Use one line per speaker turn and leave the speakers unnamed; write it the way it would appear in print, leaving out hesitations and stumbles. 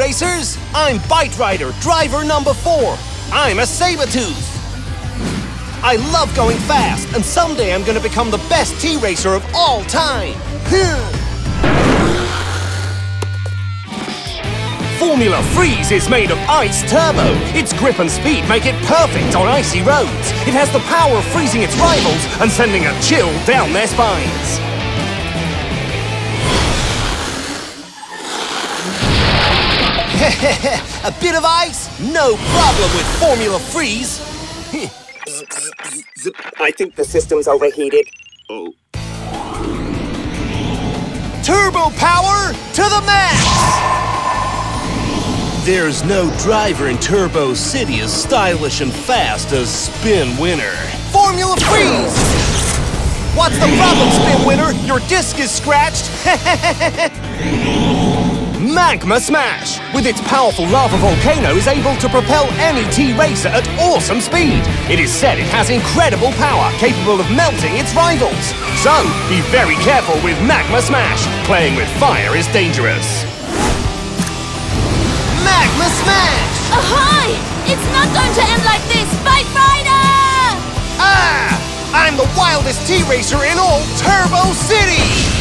T-Racers! I'm Bite Rider, driver number 4. I'm a sabre-toothed. I love going fast, and someday I'm gonna become the best T-Racer of all time. Formula Freeze is made of ice turbo. Its grip and speed make it perfect on icy roads. It has the power of freezing its rivals and sending a chill down their spines. A bit of ice? No problem with Formula Freeze.
I think the system's overheated. Oh.
Turbo power to the max! There's no driver in Turbo City as stylish and fast as Spin Winner. Formula Freeze! What's the problem, Spin Winner? Your disc is scratched. Magma Smash! With its powerful lava volcano is able to propel any T-Racer at awesome speed. It is said it has incredible power, capable of melting its rivals. So, be very careful with Magma Smash. Playing with fire is dangerous. Magma Smash!
Ahoy! It's not going to end like this, Bite Rider!
Ah! I'm the wildest T-Racer in all Turbo City!